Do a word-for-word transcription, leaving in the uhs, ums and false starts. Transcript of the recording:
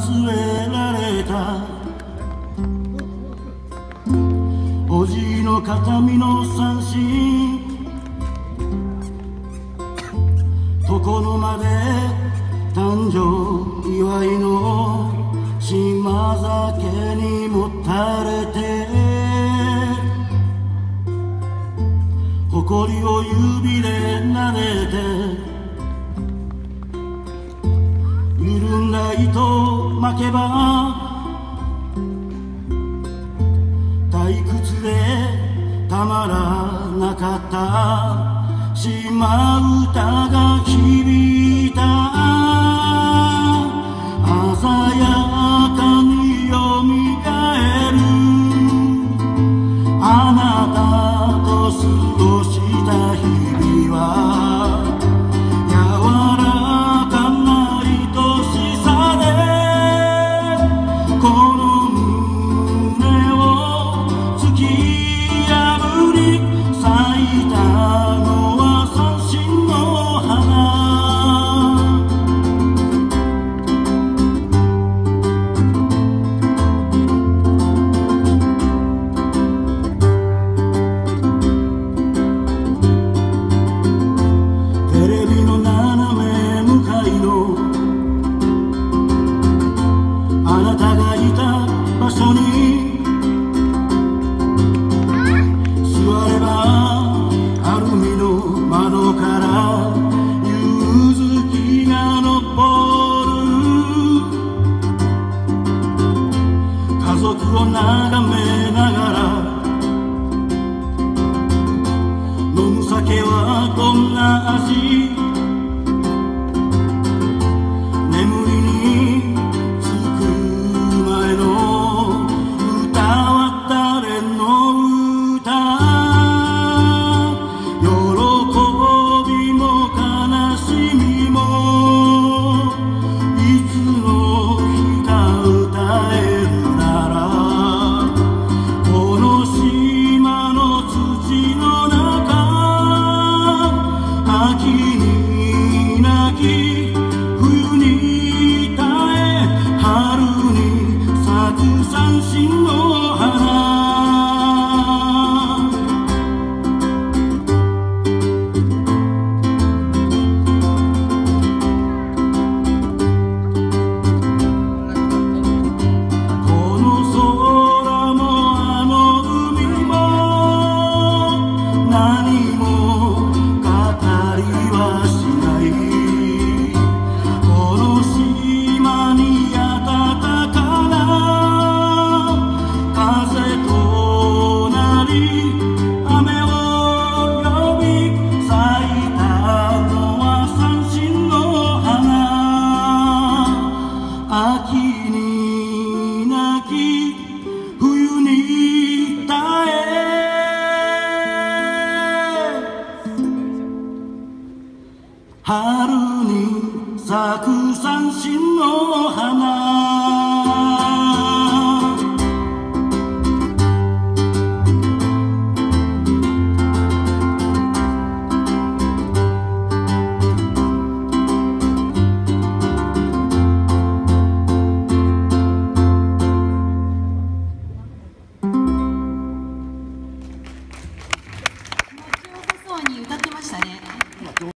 忘れられたおじいの形見の三振床の間で誕生祝いの島酒にもたれて誇りを指で撫でて緩んだ糸巻けば退屈でたまらなかった島唄が響いた鮮やかによみがえるあなたと過ごした日々は柔らかな愛しさでこの胸を突き破り咲いたのは三振の花テレビの斜め向かいのあなたがいた場所に座ればアルミの窓から夕月が昇る家族を眺めながら飲む酒はどんな味眠りにつく前の歌は誰の歌喜びも悲しみもいつの日か歌えるならこの島の土の中秋に泣き冬に耐え春に咲く三振の花この空もあの海も何も語りはしないこの島に暖かな風となり雨を呼び咲いたのは三振の花秋に泣き冬に耐え春に咲く三振の花気持ちよさそうに歌ってましたね。